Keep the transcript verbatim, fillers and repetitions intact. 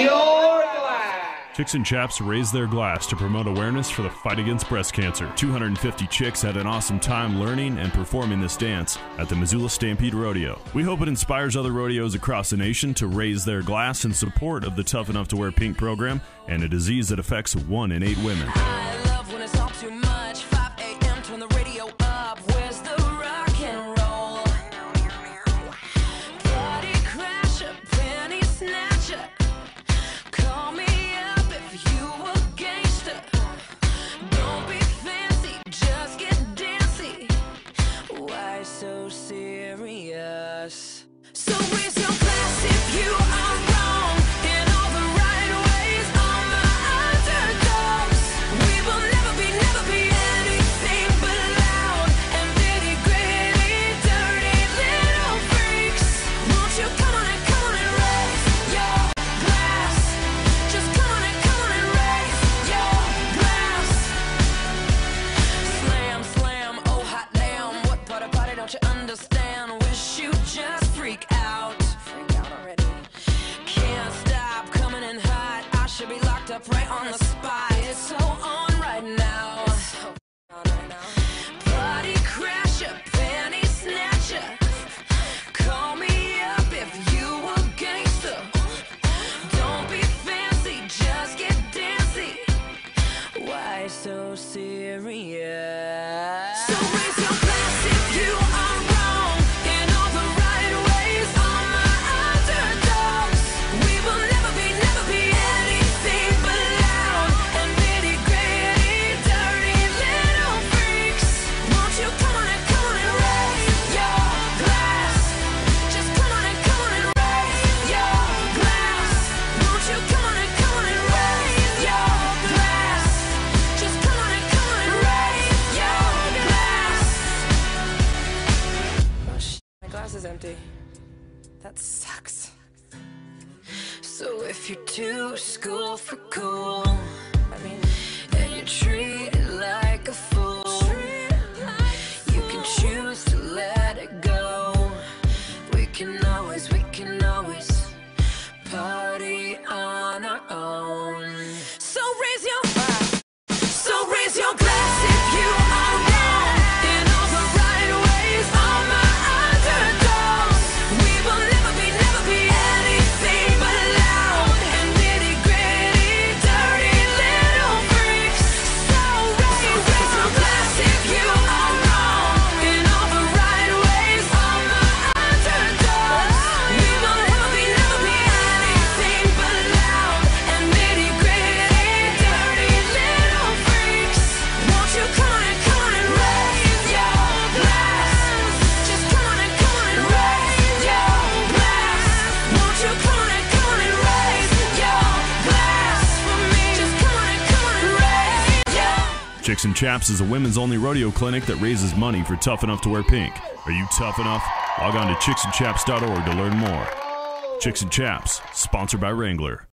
your glass. Chicks and Chaps raise their glass to promote awareness for the fight against breast cancer. two hundred fifty chicks had an awesome time learning and performing this dance at the Missoula Stampede Rodeo. We hope it inspires other rodeos across the nation to raise their glass in support of the Tough Enough to Wear Pink program and a disease that affects one in eight women. I love when it's all too much. five A M turn the radio up. Where's the rock and roll? Party crasher, penny snatcher. Call me up if you a gangster. Don't be fancy, just get dancy. Why so serious? So raise your glass if you are wrong in all the right ways. All my underdogs, we will never be, never be anything but loud and nitty gritty, dirty little freaks. Won't you come on and come on and raise your glass? Just come on and come on and raise your glass. Slam, slam, oh hot damn. What part of party don't you understand? Wish you just freak out. Freak out already. Can't stop coming in hot. I should be locked up right on the spot. It's so on right now. It's so on right now. Party crasher, penny snatcher. Call me up if you a gangster. Don't be fancy, just get dancy. Why so serious? So raise your glass if you are wrong in all the right ways. All my underdogs, we will never be, never be anything but loud and nitty gritty, dirty little freaks. Won't you come on and come on and raise your glass? Just come on and come on and raise your glass. Won't you come on and come on and raise your glass? Just come on and come on and raise your glass. Oh sh**, my glass is empty. That sucks. So if you're too school for cool, I mean, and you're treated like a fool, you can choose to let it go. We can always, we can always party on our own. So raise your So raise your glass if you are wrong in all the right ways. All my underdogs, we will never be, never be anything but loud and nitty gritty, dirty little freaks. So raise, raise your glass if you are wrong in all the right ways. All my underdogs, we will never be, never be anything but loud and nitty gritty, dirty little freaks. Won't you come on and come on and raise your glass? Just come on and come on and raise your glass. Won't you come on and come on and raise your glass for me? Just come on and come on and raise your. Chicks and Chaps is a women's only rodeo clinic that raises money for Tough Enough to Wear Pink. Are you tough enough? Log on to chicks and chaps dot org to learn more. Chicks and Chaps, sponsored by Wrangler.